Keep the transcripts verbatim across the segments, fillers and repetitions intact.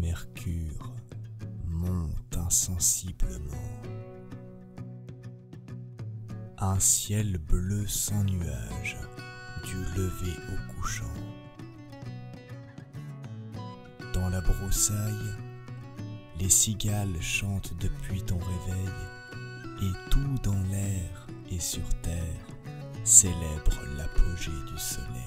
mercure monte insensiblement. Un ciel bleu sans nuages, du lever au couchant. Dans la broussaille, les cigales chantent depuis ton réveil, et tout dans l'air et sur terre célèbre l'apogée du soleil.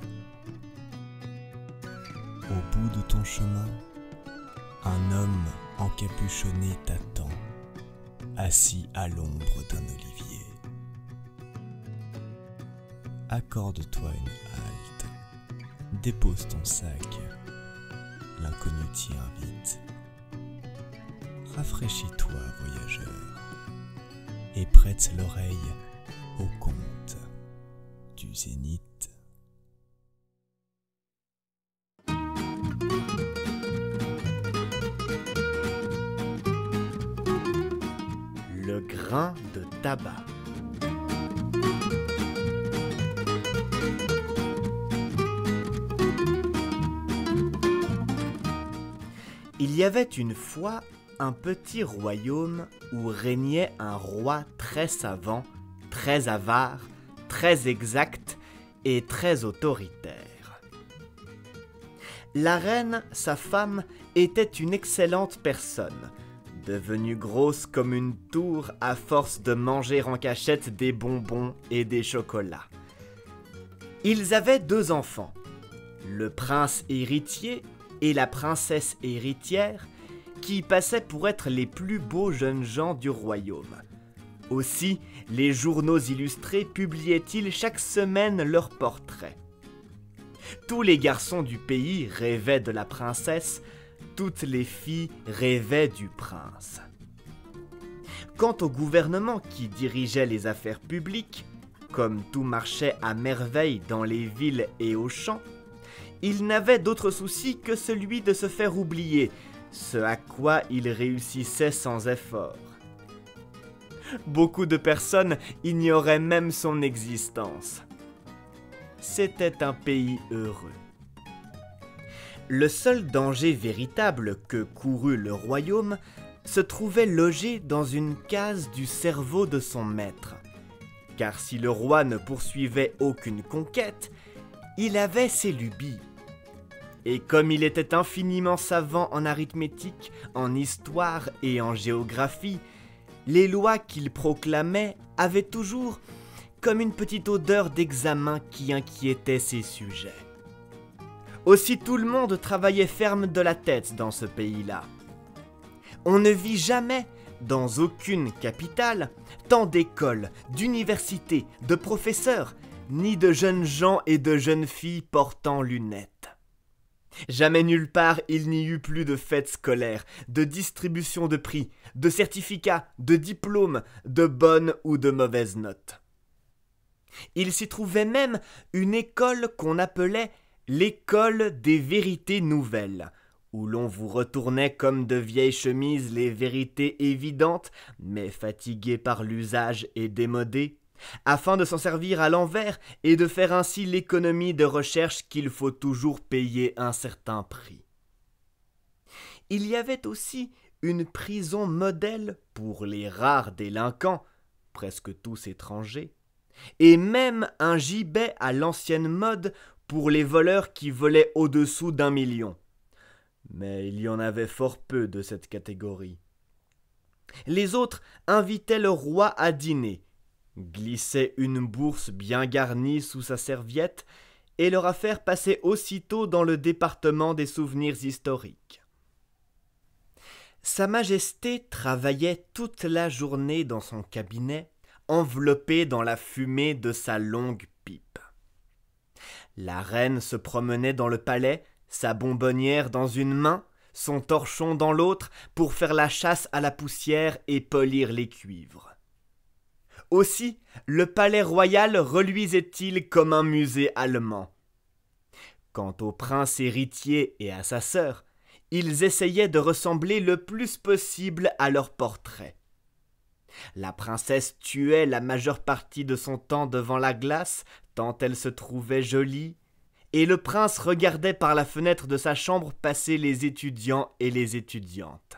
Au bout de ton chemin, un homme encapuchonné t'attend, assis à l'ombre d'un olivier. Accorde-toi une halte, dépose ton sac, l'inconnu t'y invite. Rafraîchis-toi, voyageur, et prête l'oreille au conte du zénith. Le grain de tabac. Il y avait une fois un petit royaume où régnait un roi très savant, très avare, très exact et très autoritaire. La reine, sa femme, était une excellente personne, devenue grosse comme une tour à force de manger en cachette des bonbons et des chocolats. Ils avaient deux enfants, le prince héritier et la princesse héritière, qui passaient pour être les plus beaux jeunes gens du royaume. Aussi, les journaux illustrés publiaient-ils chaque semaine leurs portraits. Tous les garçons du pays rêvaient de la princesse, toutes les filles rêvaient du prince. Quant au gouvernement qui dirigeait les affaires publiques, comme tout marchait à merveille dans les villes et aux champs, il n'avait d'autre souci que celui de se faire oublier, ce à quoi il réussissait sans effort. Beaucoup de personnes ignoraient même son existence. C'était un pays heureux. Le seul danger véritable que courut le royaume se trouvait logé dans une case du cerveau de son maître. Car si le roi ne poursuivait aucune conquête, il avait ses lubies. Et comme il était infiniment savant en arithmétique, en histoire et en géographie, les lois qu'il proclamait avaient toujours comme une petite odeur d'examen qui inquiétait ses sujets. Aussi tout le monde travaillait ferme de la tête dans ce pays-là. On ne vit jamais, dans aucune capitale, tant d'écoles, d'universités, de professeurs, ni de jeunes gens et de jeunes filles portant lunettes. Jamais nulle part il n'y eut plus de fêtes scolaires, de distribution de prix, de certificats, de diplômes, de bonnes ou de mauvaises notes. Il s'y trouvait même une école qu'on appelait l'école des vérités nouvelles, où l'on vous retournait comme de vieilles chemises les vérités évidentes, mais fatiguées par l'usage et démodées, afin de s'en servir à l'envers et de faire ainsi l'économie de recherche qu'il faut toujours payer un certain prix. Il y avait aussi une prison modèle pour les rares délinquants, presque tous étrangers, et même un gibet à l'ancienne mode pour les voleurs qui volaient au-dessous d'un million. Mais il y en avait fort peu de cette catégorie. Les autres invitaient le roi à dîner, glissaient une bourse bien garnie sous sa serviette et leur affaire passait aussitôt dans le département des souvenirs historiques. Sa Majesté travaillait toute la journée dans son cabinet, enveloppée dans la fumée de sa longue pipe. La reine se promenait dans le palais, sa bonbonnière dans une main, son torchon dans l'autre, pour faire la chasse à la poussière et polir les cuivres. Aussi, le palais royal reluisait-il comme un musée allemand. Quant au prince héritier et à sa sœur, ils essayaient de ressembler le plus possible à leur portrait. La princesse tuait la majeure partie de son temps devant la glace, tant elle se trouvait jolie, et le prince regardait par la fenêtre de sa chambre passer les étudiants et les étudiantes.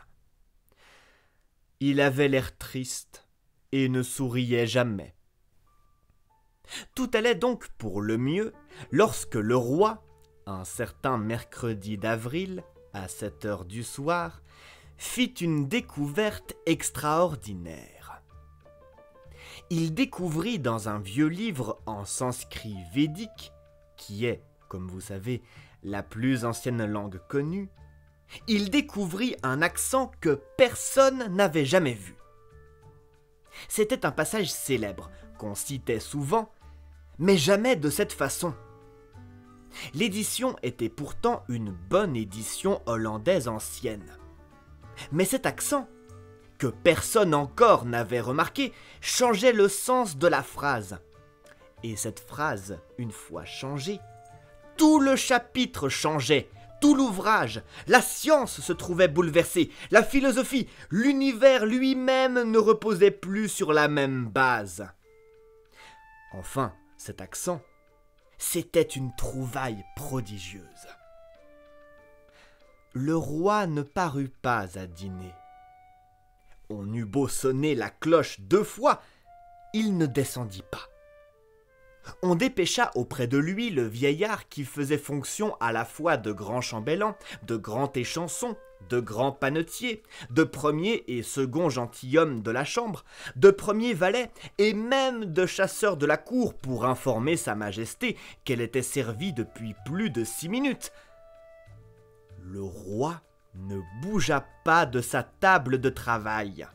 Il avait l'air triste et ne souriait jamais. Tout allait donc pour le mieux lorsque le roi, un certain mercredi d'avril, à sept heures du soir, fit une découverte extraordinaire. Il découvrit dans un vieux livre en sanskrit védique, qui est, comme vous savez, la plus ancienne langue connue, il découvrit un accent que personne n'avait jamais vu. C'était un passage célèbre, qu'on citait souvent, mais jamais de cette façon. L'édition était pourtant une bonne édition hollandaise ancienne. Mais cet accent, que personne encore n'avait remarqué, changeait le sens de la phrase. Et cette phrase, une fois changée, tout le chapitre changeait, tout l'ouvrage, la science se trouvait bouleversée, la philosophie, l'univers lui-même ne reposait plus sur la même base. Enfin, cet accent, c'était une trouvaille prodigieuse. Le roi ne parut pas à dîner. On eut beau sonner la cloche deux fois, il ne descendit pas. On dépêcha auprès de lui le vieillard qui faisait fonction à la fois de grand chambellan, de grand échanson, de grand panetier, de premier et second gentilhomme de la chambre, de premier valet et même de chasseur de la cour pour informer sa majesté qu'elle était servie depuis plus de six minutes. Le roi ne bougea pas de sa table de travail.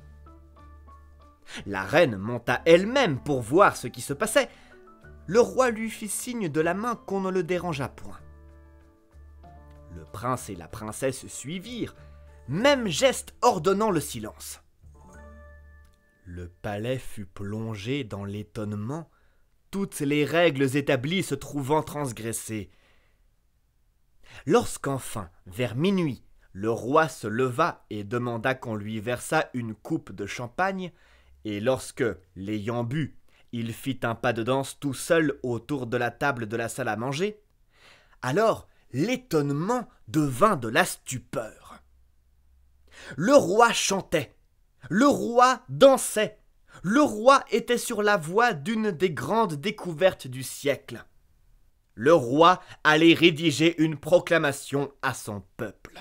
La reine monta elle-même pour voir ce qui se passait. Le roi lui fit signe de la main qu'on ne le dérangeât point. Le prince et la princesse suivirent, même geste ordonnant le silence. Le palais fut plongé dans l'étonnement, toutes les règles établies se trouvant transgressées. Lorsqu'enfin, vers minuit, le roi se leva et demanda qu'on lui versât une coupe de champagne, et lorsque, l'ayant bu, il fit un pas de danse tout seul autour de la table de la salle à manger, alors l'étonnement devint de la stupeur. Le roi chantait, le roi dansait, le roi était sur la voie d'une des grandes découvertes du siècle. Le roi allait rédiger une proclamation à son peuple.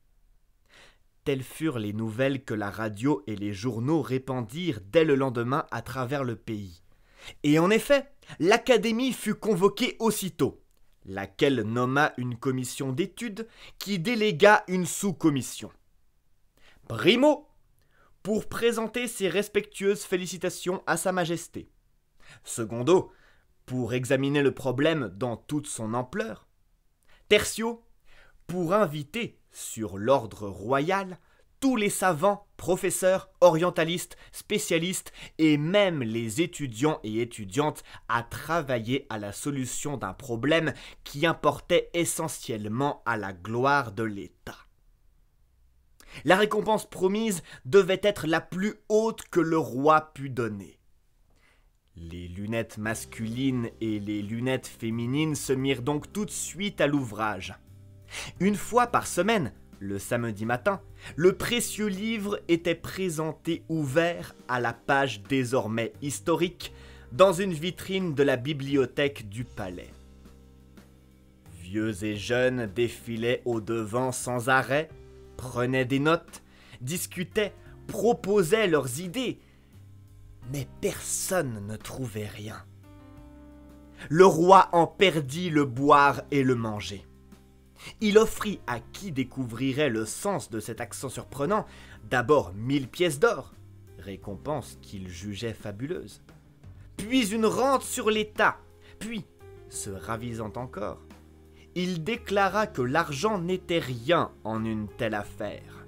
Telles furent les nouvelles que la radio et les journaux répandirent dès le lendemain à travers le pays. Et en effet, l'Académie fut convoquée aussitôt, laquelle nomma une commission d'études qui délégua une sous-commission. Primo, pour présenter ses respectueuses félicitations à Sa Majesté. Secondo, pour examiner le problème dans toute son ampleur. Tertio, pour inviter, sur l'ordre royal, tous les savants, professeurs, orientalistes, spécialistes et même les étudiants et étudiantes à travailler à la solution d'un problème qui importait essentiellement à la gloire de l'État. La récompense promise devait être la plus haute que le roi pût donner. Les lunettes masculines et les lunettes féminines se mirent donc tout de suite à l'ouvrage. Une fois par semaine, le samedi matin, le précieux livre était présenté ouvert à la page désormais historique dans une vitrine de la bibliothèque du palais. Vieux et jeunes défilaient au-devant sans arrêt, prenaient des notes, discutaient, proposaient leurs idées, mais personne ne trouvait rien. Le roi en perdit le boire et le manger. Il offrit à qui découvrirait le sens de cet accent surprenant d'abord mille pièces d'or, récompense qu'il jugeait fabuleuse, puis une rente sur l'État, puis, se ravisant encore, il déclara que l'argent n'était rien en une telle affaire.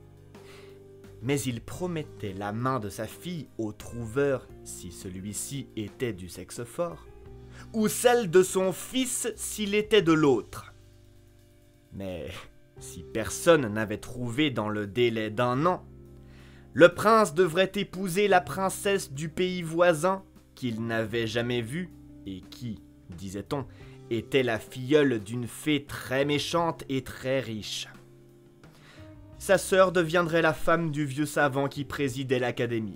Mais il promettait la main de sa fille au trouveur si celui-ci était du sexe fort, ou celle de son fils s'il était de l'autre. Mais si personne n'avait trouvé dans le délai d'un an, le prince devrait épouser la princesse du pays voisin qu'il n'avait jamais vue et qui, disait-on, était la filleule d'une fée très méchante et très riche. Sa sœur deviendrait la femme du vieux savant qui présidait l'académie.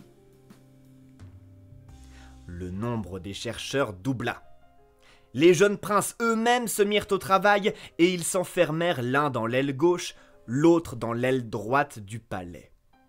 Le nombre des chercheurs doubla. Les jeunes princes eux-mêmes se mirent au travail et ils s'enfermèrent l'un dans l'aile gauche, l'autre dans l'aile droite du palais.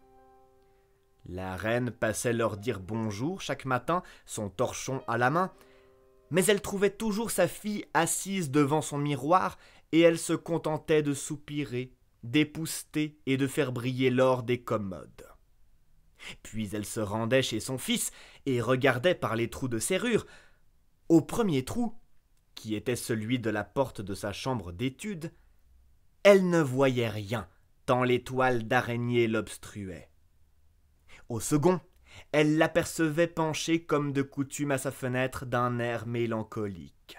La reine passait leur dire bonjour chaque matin, son torchon à la main, mais elle trouvait toujours sa fille assise devant son miroir et elle se contentait de soupirer, d'épousseter et de faire briller l'or des commodes. Puis elle se rendait chez son fils et regardait par les trous de serrure. Au premier trou, qui était celui de la porte de sa chambre d'études, elle ne voyait rien, tant les toiles d'araignée l'obstruaient. Au second, elle l'apercevait penchée comme de coutume à sa fenêtre d'un air mélancolique.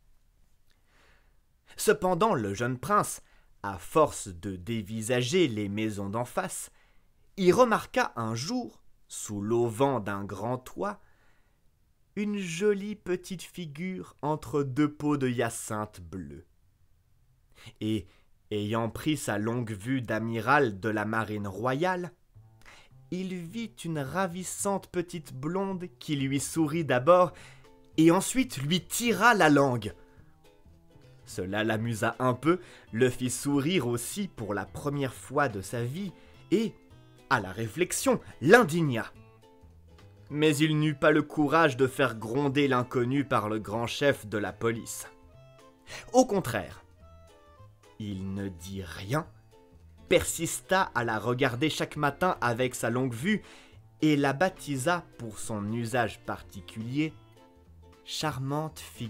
Cependant, le jeune prince, à force de dévisager les maisons d'en face, y remarqua un jour, sous l'auvent d'un grand toit, une jolie petite figure entre deux pots de hyacinthe bleu. Et, ayant pris sa longue vue d'amiral de la marine royale, il vit une ravissante petite blonde qui lui sourit d'abord et ensuite lui tira la langue. Cela l'amusa un peu, le fit sourire aussi pour la première fois de sa vie et, à la réflexion, l'indigna. Mais il n'eut pas le courage de faire gronder l'inconnu par le grand chef de la police. Au contraire, il ne dit rien, persista à la regarder chaque matin avec sa longue vue et la baptisa pour son usage particulier « Charmante figure ».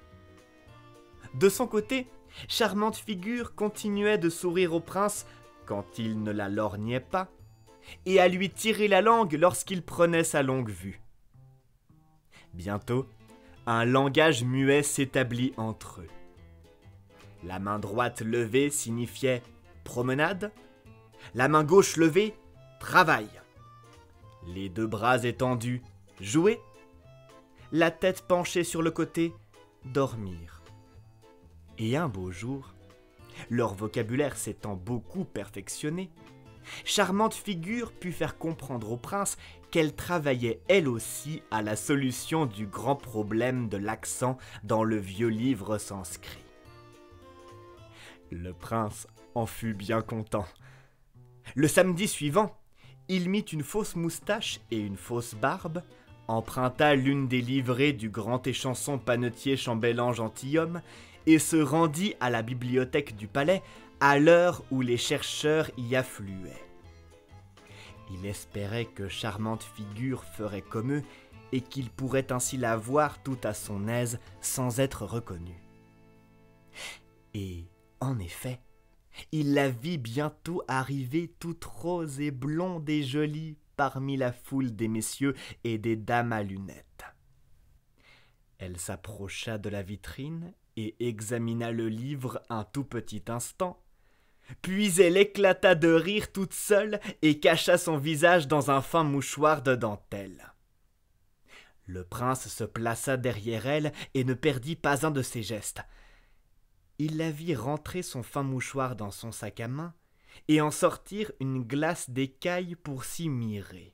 De son côté, Charmante figure continuait de sourire au prince quand il ne la lorgnait pas et à lui tirer la langue lorsqu'il prenait sa longue vue. Bientôt, un langage muet s'établit entre eux. La main droite levée signifiait promenade, la main gauche levée, travail. Les deux bras étendus, jouer, la tête penchée sur le côté, dormir. Et un beau jour, leur vocabulaire s'étant beaucoup perfectionné, Charmante figure put faire comprendre au prince qu'elle travaillait elle aussi à la solution du grand problème de l'accent dans le vieux livre sanskrit. Le prince en fut bien content. Le samedi suivant, il mit une fausse moustache et une fausse barbe, emprunta l'une des livrées du grand échanson panetier chambellan gentilhomme et se rendit à la bibliothèque du palais à l'heure où les chercheurs y affluaient. Il espérait que Charmante figure ferait comme eux et qu'il pourrait ainsi la voir tout à son aise sans être reconnu. Et, en effet, il la vit bientôt arriver toute rose et blonde et jolie parmi la foule des messieurs et des dames à lunettes. Elle s'approcha de la vitrine et examina le livre un tout petit instant, puis elle éclata de rire toute seule et cacha son visage dans un fin mouchoir de dentelle. Le prince se plaça derrière elle et ne perdit pas un de ses gestes. Il la vit rentrer son fin mouchoir dans son sac à main et en sortir une glace d'écaille pour s'y mirer.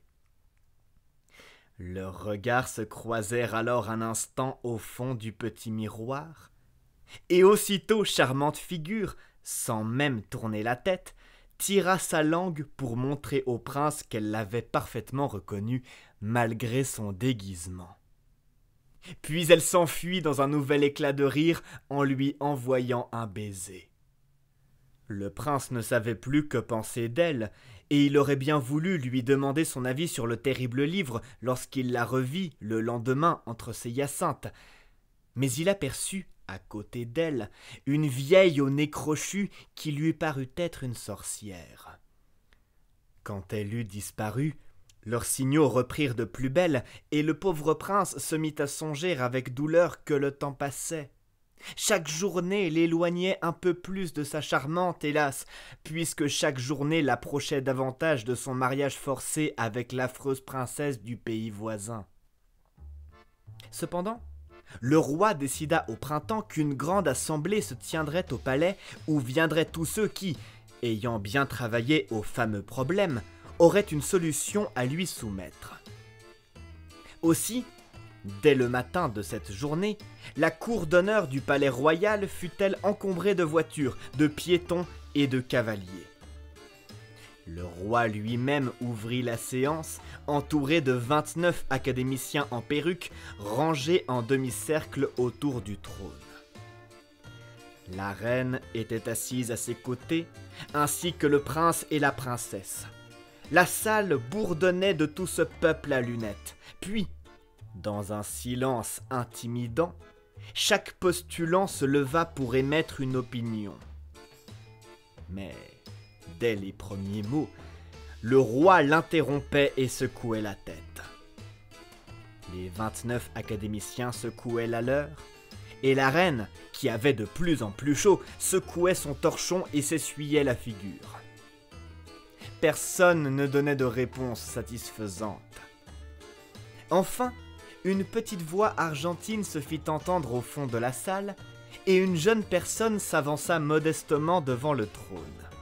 Leurs regards se croisèrent alors un instant au fond du petit miroir, et aussitôt Charmante figure, sans même tourner la tête, tira sa langue pour montrer au prince qu'elle l'avait parfaitement reconnu malgré son déguisement. Puis elle s'enfuit dans un nouvel éclat de rire en lui envoyant un baiser. Le prince ne savait plus que penser d'elle, et il aurait bien voulu lui demander son avis sur le terrible livre lorsqu'il la revit le lendemain entre ses hyacinthes. Mais il aperçut, à côté d'elle, une vieille au nez crochu qui lui parut être une sorcière. Quand elle eut disparu, leurs signaux reprirent de plus belle, et le pauvre prince se mit à songer avec douleur que le temps passait. Chaque journée l'éloignait un peu plus de sa charmante, hélas, puisque chaque journée l'approchait davantage de son mariage forcé avec l'affreuse princesse du pays voisin. Cependant, le roi décida au printemps qu'une grande assemblée se tiendrait au palais où viendraient tous ceux qui, ayant bien travaillé au fameux problème, auraient une solution à lui soumettre. Aussi, dès le matin de cette journée, la cour d'honneur du palais royal fut-elle encombrée de voitures, de piétons et de cavaliers. Le roi lui-même ouvrit la séance, entouré de vingt-neuf académiciens en perruque, rangés en demi-cercle autour du trône. La reine était assise à ses côtés, ainsi que le prince et la princesse. La salle bourdonnait de tout ce peuple à lunettes. Puis, dans un silence intimidant, chaque postulant se leva pour émettre une opinion. Mais, dès les premiers mots, le roi l'interrompait et secouait la tête. Les vingt-neuf académiciens secouaient la leur, et la reine, qui avait de plus en plus chaud, secouait son torchon et s'essuyait la figure. Personne ne donnait de réponse satisfaisante. Enfin, une petite voix argentine se fit entendre au fond de la salle, et une jeune personne s'avança modestement devant le trône.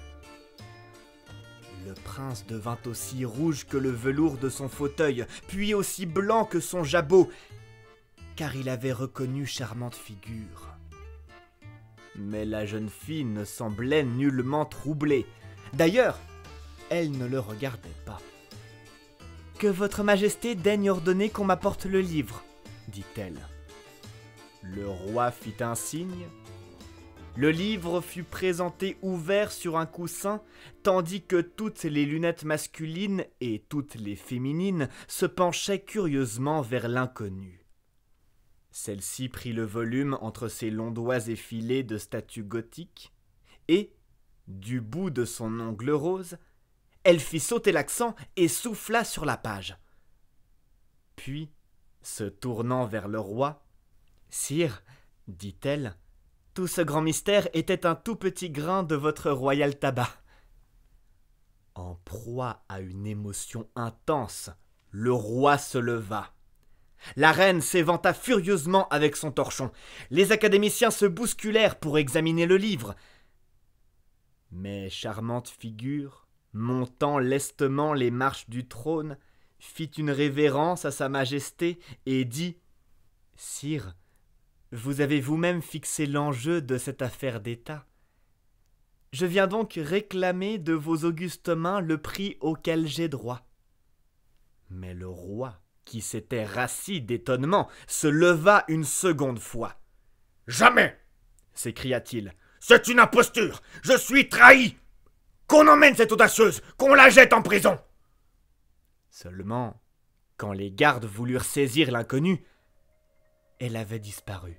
Le prince devint aussi rouge que le velours de son fauteuil, puis aussi blanc que son jabot, car il avait reconnu Charmante Figure. Mais la jeune fille ne semblait nullement troublée. D'ailleurs, elle ne le regardait pas. « Que votre majesté daigne ordonner qu'on m'apporte le livre, » dit-elle. Le roi fit un signe. Le livre fut présenté ouvert sur un coussin, tandis que toutes les lunettes masculines et toutes les féminines se penchaient curieusement vers l'inconnu. Celle-ci prit le volume entre ses longs doigts effilés de statues gothiques, et, du bout de son ongle rose, elle fit sauter l'accent et souffla sur la page. Puis, se tournant vers le roi, « Sire, dit-elle, tout ce grand mystère était un tout petit grain de votre royal tabac. » En proie à une émotion intense, le roi se leva. La reine s'éventa furieusement avec son torchon. Les académiciens se bousculèrent pour examiner le livre. Mais Charmante Figure, montant lestement les marches du trône, fit une révérence à sa majesté et dit « Sire, vous avez vous-même fixé l'enjeu de cette affaire d'État. Je viens donc réclamer de vos augustes mains le prix auquel j'ai droit. » Mais le roi, qui s'était rassis d'étonnement, se leva une seconde fois. « Jamais !» s'écria-t-il. « C'est une imposture! Je suis trahi! Qu'on emmène cette audacieuse! Qu'on la jette en prison !» Seulement, quand les gardes voulurent saisir l'inconnue, elle avait disparu.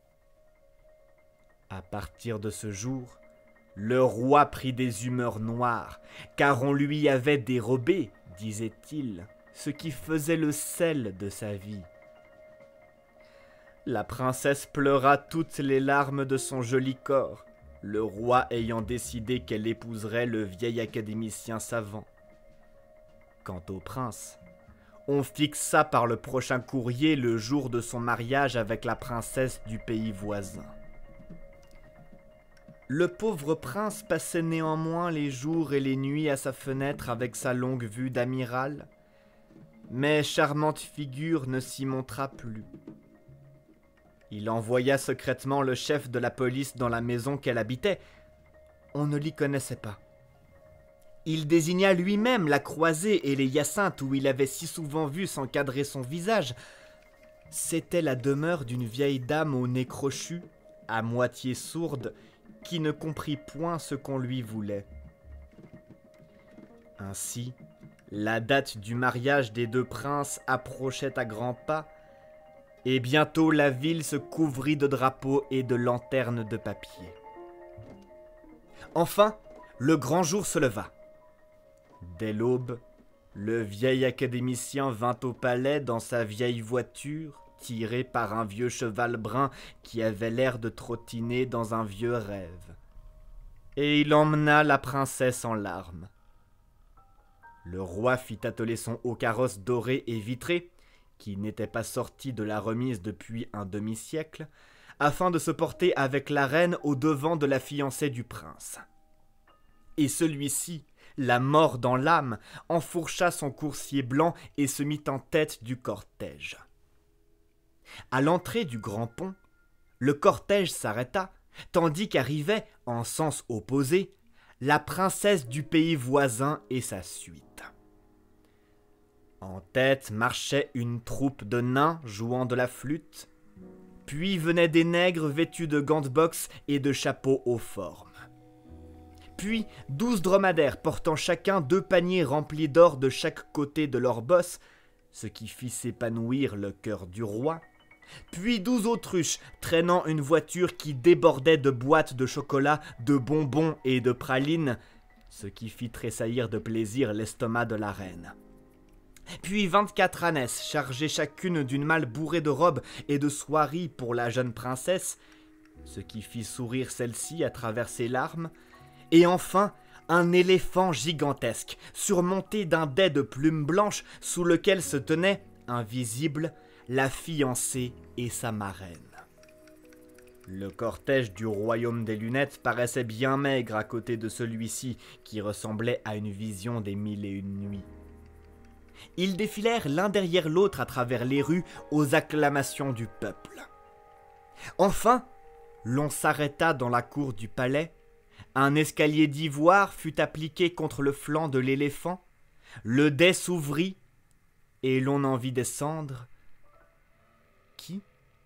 À partir de ce jour, le roi prit des humeurs noires, car on lui avait dérobé, disait-il, ce qui faisait le sel de sa vie. La princesse pleura toutes les larmes de son joli corps, le roi ayant décidé qu'elle épouserait le vieil académicien savant. Quant au prince, on fixa par le prochain courrier le jour de son mariage avec la princesse du pays voisin. Le pauvre prince passait néanmoins les jours et les nuits à sa fenêtre avec sa longue vue d'amiral, mais Charmante Figure ne s'y montra plus. Il envoya secrètement le chef de la police dans la maison qu'elle habitait. On ne l'y connaissait pas. Il désigna lui-même la croisée et les hyacinthes où il avait si souvent vu s'encadrer son visage. C'était la demeure d'une vieille dame au nez crochu, à moitié sourde, qui ne comprit point ce qu'on lui voulait. Ainsi, la date du mariage des deux princes approchait à grands pas, et bientôt la ville se couvrit de drapeaux et de lanternes de papier. Enfin, le grand jour se leva. Dès l'aube, le vieil académicien vint au palais dans sa vieille voiture, tirée par un vieux cheval brun qui avait l'air de trottiner dans un vieux rêve. Et il emmena la princesse en larmes. Le roi fit atteler son haut carrosse doré et vitré, qui n'était pas sorti de la remise depuis un demi-siècle, afin de se porter avec la reine au devant de la fiancée du prince. Et celui-ci, la mort dans l'âme, enfourcha son coursier blanc et se mit en tête du cortège. À l'entrée du grand pont, le cortège s'arrêta, tandis qu'arrivait, en sens opposé, la princesse du pays voisin et sa suite. En tête marchait une troupe de nains jouant de la flûte, puis venaient des nègres vêtus de gants de boxe et de chapeaux aux formes. Puis douze dromadaires portant chacun deux paniers remplis d'or de chaque côté de leur bosse, ce qui fit s'épanouir le cœur du roi. Puis douze autruches traînant une voiture qui débordait de boîtes de chocolat, de bonbons et de pralines, ce qui fit tressaillir de plaisir l'estomac de la reine. Puis vingt-quatre ânesses chargées chacune d'une malle bourrée de robes et de soieries pour la jeune princesse, ce qui fit sourire celle-ci à travers ses larmes, et enfin un éléphant gigantesque, surmonté d'un dais de plumes blanches sous lequel se tenait, invisible, la fiancée et sa marraine. Le cortège du royaume des lunettes paraissait bien maigre à côté de celui-ci qui ressemblait à une vision des mille et une nuits. Ils défilèrent l'un derrière l'autre à travers les rues aux acclamations du peuple. Enfin, l'on s'arrêta dans la cour du palais, un escalier d'ivoire fut appliqué contre le flanc de l'éléphant, le dais s'ouvrit, et l'on en vit descendre. Qui ?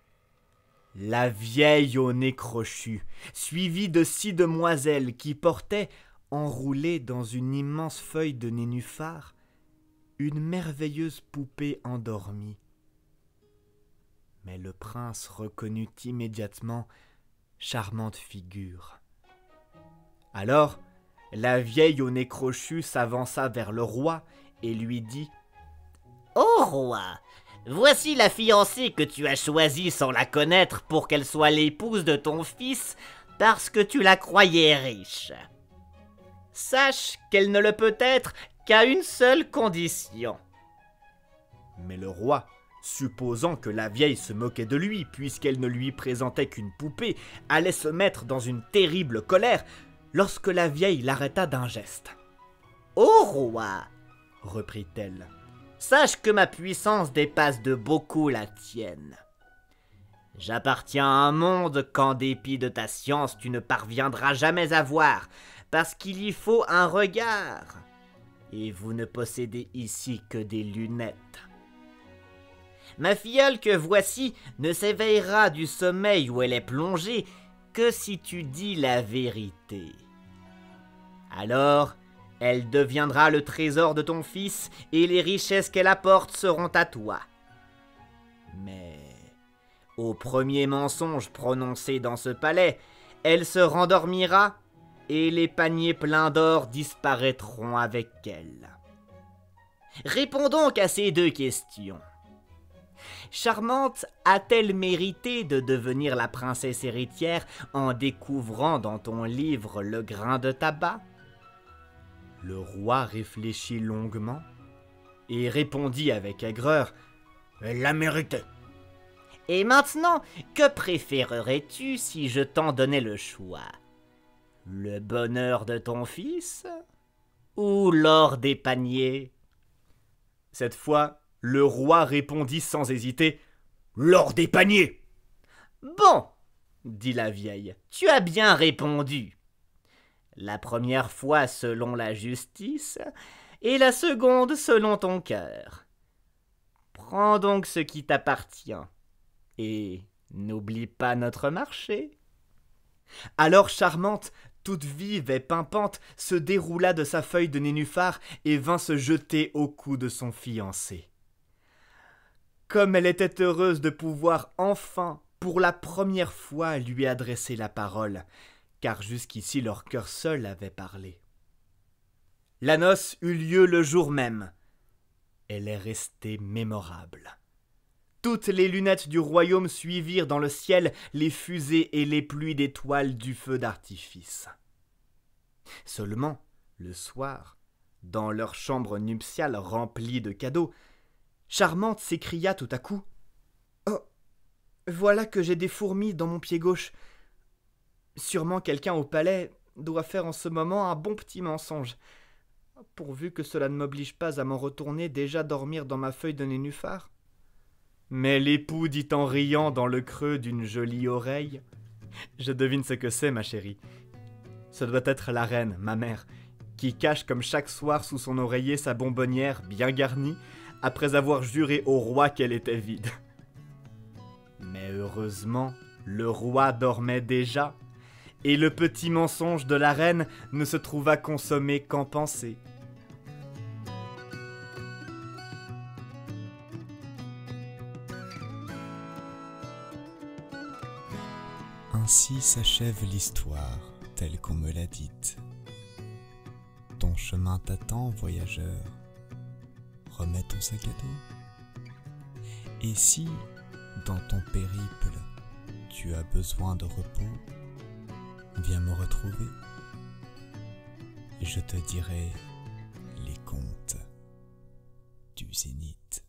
La vieille au nez crochu, suivie de six demoiselles qui portaient, enroulée dans une immense feuille de nénuphar, une merveilleuse poupée endormie. Mais le prince reconnut immédiatement charmante figure. Alors, la vieille au nez crochu s'avança vers le roi et lui dit « Ô roi, voici la fiancée que tu as choisie sans la connaître pour qu'elle soit l'épouse de ton fils parce que tu la croyais riche. Sache qu'elle ne le peut être qu'à une seule condition. » Mais le roi, supposant que la vieille se moquait de lui puisqu'elle ne lui présentait qu'une poupée, allait se mettre dans une terrible colère lorsque la vieille l'arrêta d'un geste. « Ô roi, reprit-elle, sache que ma puissance dépasse de beaucoup la tienne. J'appartiens à un monde qu'en dépit de ta science tu ne parviendras jamais à voir, parce qu'il y faut un regard, et vous ne possédez ici que des lunettes. Ma filleule que voici ne s'éveillera du sommeil où elle est plongée que si tu dis la vérité. Alors, elle deviendra le trésor de ton fils et les richesses qu'elle apporte seront à toi. Mais au premier mensonge prononcé dans ce palais, elle se rendormira et les paniers pleins d'or disparaîtront avec elle. Réponds donc à ces deux questions. Charmante a-t-elle mérité de devenir la princesse héritière en découvrant dans ton livre le grain de tabac? » Le roi réfléchit longuement et répondit avec aigreur « Elle l'a mérité. » « Et maintenant, que préférerais-tu si je t'en donnais le choix? Le bonheur de ton fils ou l'or des paniers ?» Cette fois, le roi répondit sans hésiter « L'or des paniers !»« Bon, dit la vieille, tu as bien répondu. La première fois selon la justice, et la seconde selon ton cœur. Prends donc ce qui t'appartient, et n'oublie pas notre marché. » Alors Charmante, toute vive et pimpante, se déroula de sa feuille de nénuphar et vint se jeter au cou de son fiancé. Comme elle était heureuse de pouvoir enfin, pour la première fois, lui adresser la parole, car jusqu'ici leur cœur seul avait parlé. La noce eut lieu le jour même. Elle est restée mémorable. Toutes les lunettes du royaume suivirent dans le ciel les fusées et les pluies d'étoiles du feu d'artifice. Seulement, le soir, dans leur chambre nuptiale remplie de cadeaux, Charmante s'écria tout à coup. Oh, voilà que j'ai des fourmis dans mon pied gauche. Sûrement quelqu'un au palais doit faire en ce moment un bon petit mensonge, pourvu que cela ne m'oblige pas à m'en retourner déjà dormir dans ma feuille de nénuphar. Mais l'époux dit en riant dans le creux d'une jolie oreille. Je devine ce que c'est, ma chérie. Ce doit être la reine, ma mère, qui cache comme chaque soir sous son oreiller sa bonbonnière bien garnie, après avoir juré au roi qu'elle était vide. Mais heureusement, le roi dormait déjà, et le petit mensonge de la reine ne se trouva consommé qu'en pensée. Ainsi s'achève l'histoire telle qu'on me l'a dite. Ton chemin t'attend, voyageur. Remets ton sac à dos. Et si, dans ton périple, tu as besoin de repos, viens me retrouver. Je te dirai les contes du zénith.